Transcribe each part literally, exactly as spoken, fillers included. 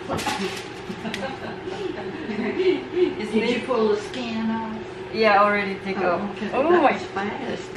Is Did you pull the skin off? Yeah, already take oh, off. Okay. Oh my fast.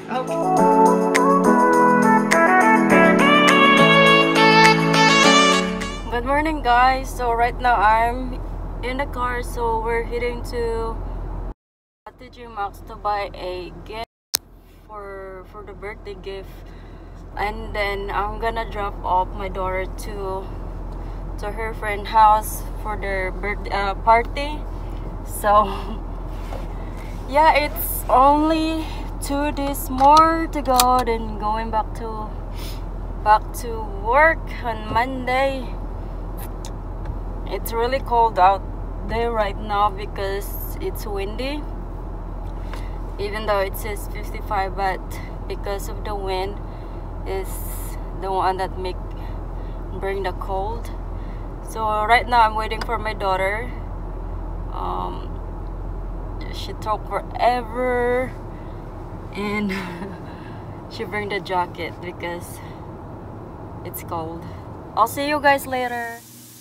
Good morning, guys. So right now I'm in the car, so we're heading to T J Maxx to buy a gift for for the birthday gift, and then I'm gonna drop off my daughter to to her friend house for their birthday uh, party. So yeah, it's only two days more to go, then going back to back to work on Monday. It's really cold out there right now because it's windy, even though it says fifty-five, but because of the wind is the one that make bring the cold. So right now I'm waiting for my daughter. Um, she took forever, and she bring the jacket because it's cold. I'll see you guys later.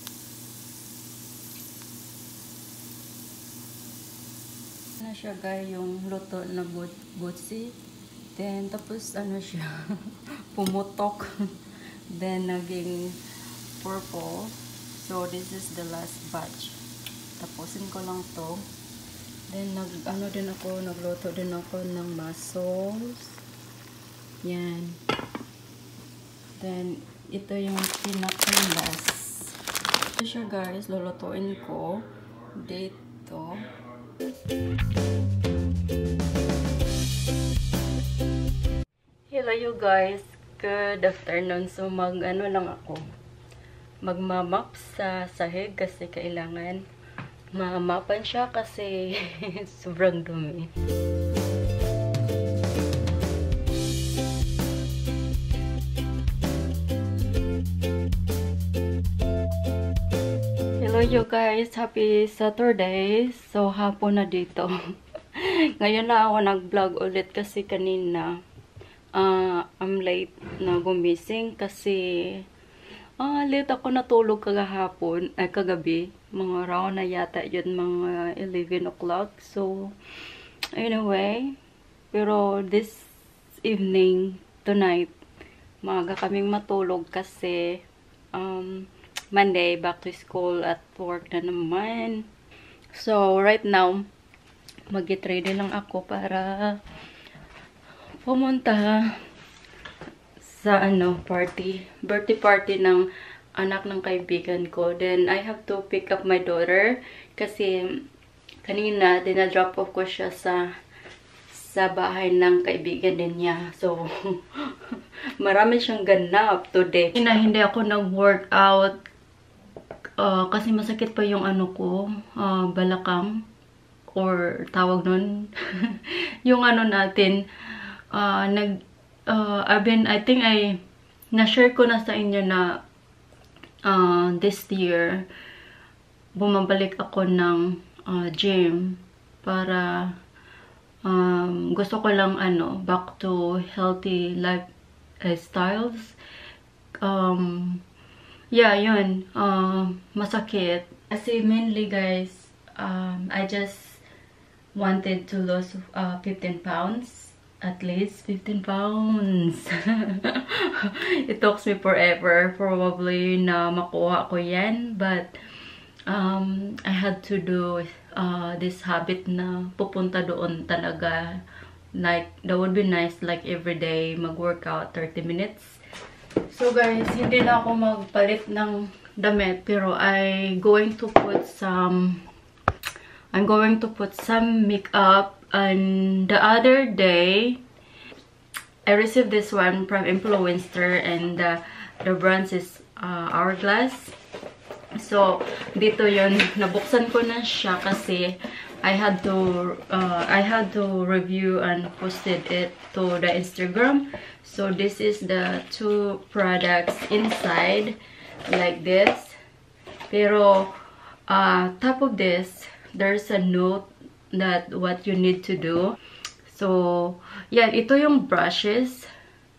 Ano siya guys, yung luto na butsi. Then tapos ano siya, pumutok. Then naging purple. So this is the last batch. Tapusin ko lang to. Then nag ano din ako, nagluto din ako ng mussels. Yan. Then ito yung pinaka-last. Ito siya guys, lulutuin ko dito. Hello you guys, good afternoon. So mag ano lang ako, magmamap sa sahig kasi kailangan mamapan siya kasi sobrang dumi. Hello you guys, happy Saturday. So hapon na dito. Ngayon na ako nag-vlog ulit kasi kanina uh, I'm late na gumising kasi uh, late ako natulog kagahapon, ay kagabi. Mga around na yata yun, mga eleven o'clock. So anyway, pero this evening, tonight, maaga kaming matulog kasi um, Monday, back to school at work na naman. So, right now, mag-get ready lang ako para pumunta sa ano, party. Birthday party ng anak ng kaibigan ko. Then, I have to pick up my daughter kasi kanina, dinadrop off ko siya sa sa bahay ng kaibigan din niya. So, marami siyang ganap today. Na hindi ako nag-workout Uh, kasi masakit pa yung ano ko, uh, balakang, or tawag nun, yung ano natin, uh, nag, uh, I've been, I think I, na-share ko na sa inyo na, uh, this year, bumabalik ako ng uh, gym, para, um, gusto ko lang, ano, back to healthy lifestyles. Um, Yeah, yun. Um, masakit. Kasi mainly guys, um, I just wanted to lose uh, fifteen pounds. At least fifteen pounds. It took me forever probably na makuha ko yan. But um, I had to do uh, this habit na pupunta doon talaga. Like, that would be nice, like everyday mag-workout thirty minutes. So guys, hindi na ako magpalit ng damit, pero I going to put some I'm going to put some makeup. And the other day I received this one from Influencer, and the, the brand is uh, Hourglass. So dito yun, nabuksan ko na siya kasi I had to uh, I had to review and posted it to the Instagram. So this is the two products inside, like this. Pero uh, top of this, there's a note that what you need to do. So yeah, ito yung brushes.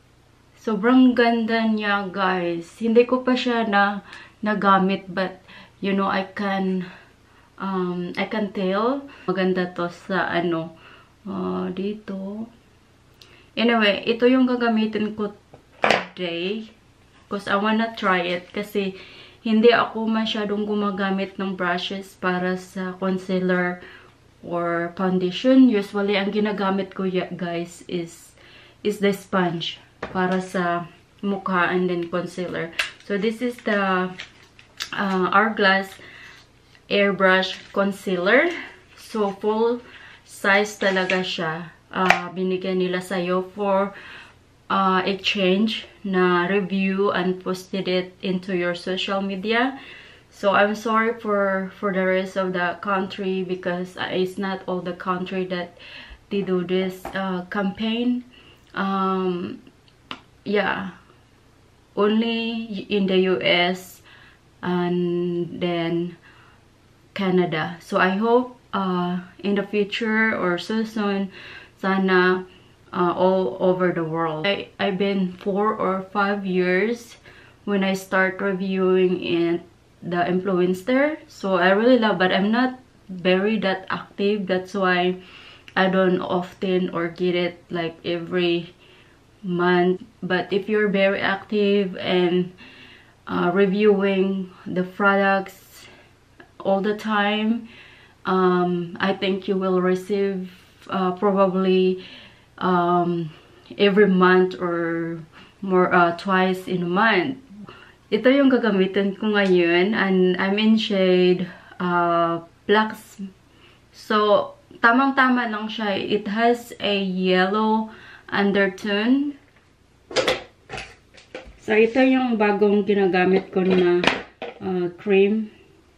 Sobrang ganda niya guys. Hindi ko pa siya na nagamit, but you know, I can um, I can tell maganda to sa ano uh, dito. Anyway, ito yung gagamitin ko today because I wanna try it kasi hindi ako masyadong gumagamit ng brushes para sa concealer or foundation. Usually, ang ginagamit ko guys is is the sponge para sa mukha and then concealer. So this is the uh, Hourglass Airbrush Concealer. So full size talaga siya. Uh, binigyan nila sa'yo for uh, exchange na review and posted it into your social media. So I'm sorry for for the rest of the country because uh, it's not all the country that they do this uh, campaign. Um, yeah, only in the U S and then Canada. So I hope uh, in the future or so soon, sana uh, all over the world. I, I've been four or five years when I start reviewing it, the influencer. So I really love, but I'm not very that active. That's why I don't often or get it like every month. But if you're very active and uh, reviewing the products all the time, um, I think you will receive uh, probably um, every month or more uh, twice in a month. Ito yung gagamitin ko ngayon and I'm in shade uh, Black. So tamang-tama lang siya. It has a yellow undertone. So ito yung bagong ginagamit ko na uh, cream.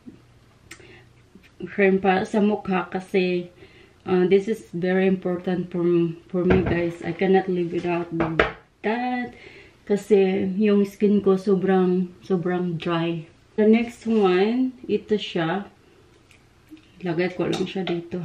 Cream pa sa mukha kasi uh, this is very important for, for me guys. I cannot live without that. Kasi yung skin ko sobrang sobrang dry. The next one, ito siya. Lagay ko lang siya dito.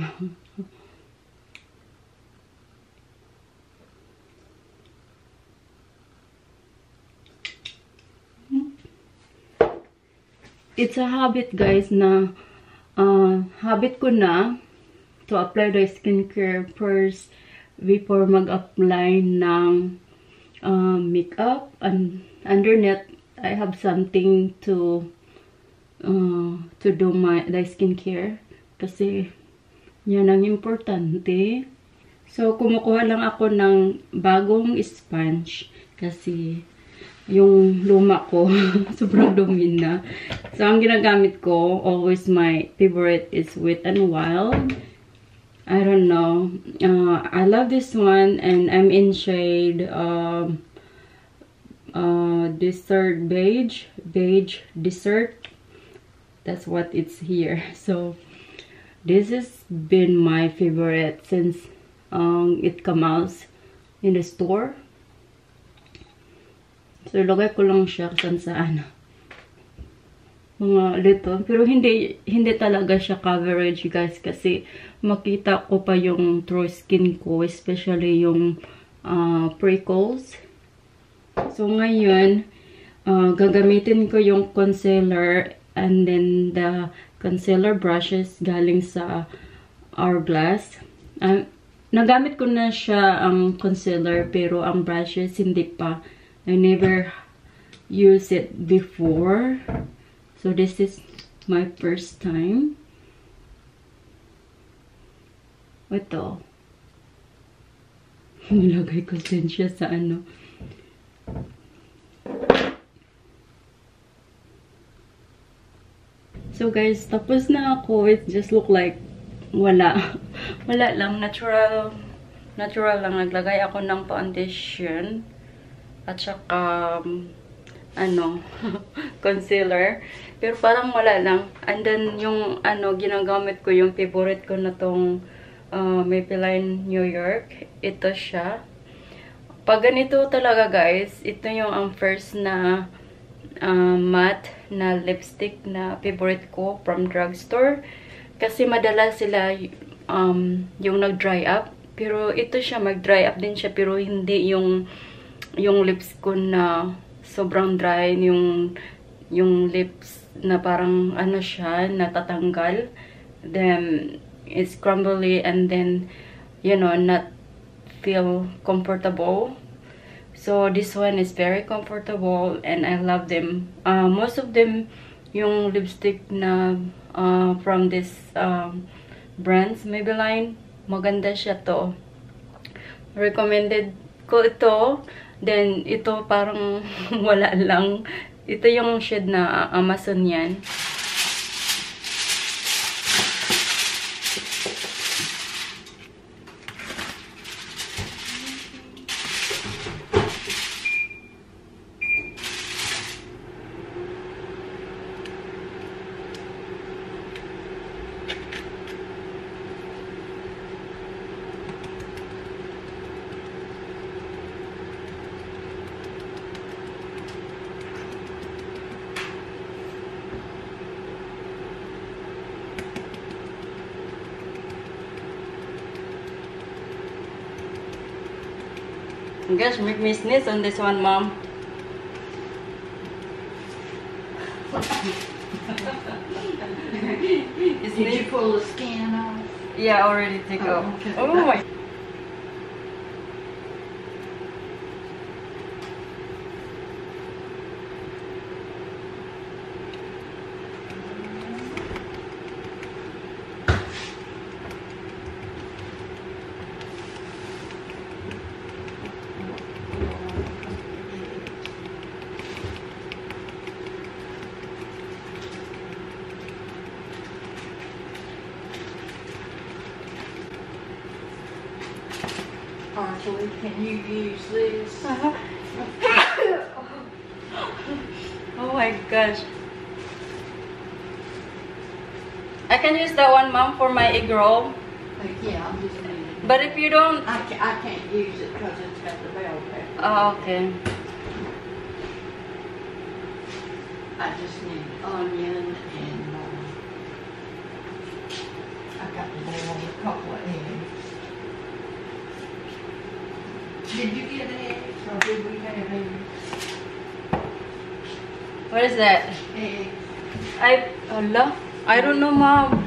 It's a habit guys na uh, habit ko na to apply the skincare first before mag-apply ng uh, makeup, and underneath I have something to uh, to do my the skincare kasi yan ang importante. So kumukuha lang ako ng bagong sponge kasi yung luma ko sobrang dumi na. So ang ginagamit ko, always my favorite is Wet n Wild. I don't know. Uh, I love this one and I'm in shade um, uh, Desert Beige. Beige Desert. That's what it's here. So this has been my favorite since um, it came out in the store. So lagay ko lang siya saan saan. Mga little. Pero hindi, hindi talaga siya coverage guys kasi makita ko pa yung true skin ko, especially yung uh, freckles. So ngayon, uh, gagamitin ko yung concealer and then the concealer brushes galing sa Hourglass. Uh, nagamit ko na siya ang concealer pero ang brushes hindi pa. I never used it before. So this is my first time. Ito. Nilagay ko din siya sa ano. So guys, tapos na ako. It just look like wala. Wala lang. Natural. Natural lang. Naglagay ako ng foundation. At saka um, ano, concealer. Pero parang wala lang. And then, yung ano, ginagamit ko, yung favorite ko na tong uh, Maybelline New York. Ito siya. Pag ganito talaga, guys, ito yung ang first na uh, matte na lipstick na favorite ko from drugstore. Kasi madalas sila um, yung nag-dry up. Pero ito siya, mag-dry up din siya. Pero hindi yung yung lips ko na sobrang dry, yung yung lips na parang ano siya, natatanggal. Then, it's crumbly and then, you know, not feel comfortable. So, this one is very comfortable and I love them. Uh, most of them, yung lipstick na uh, from this um, brands, Maybelline, maganda siya to. Recommended ko ito. Then, ito parang wala lang. Ito yung shade na Amazon yan. Gosh, make me sneeze on this one, Mom. Did you pull the skin off? Yeah, already take Oh, off. okay. Oh my. Actually, can you use this? Oh my gosh. I can use that one, Mom, for my egg roll. Like, yeah, I'm just needing. But if you don't... I, ca I can't use it because it's got the bell pepper. Oh, okay. I just need onion and uh, I got to boil a couple of eggs. Did you get eggs or did we have eggs? What is that? Eggs. I... Allah? I don't know, Mom.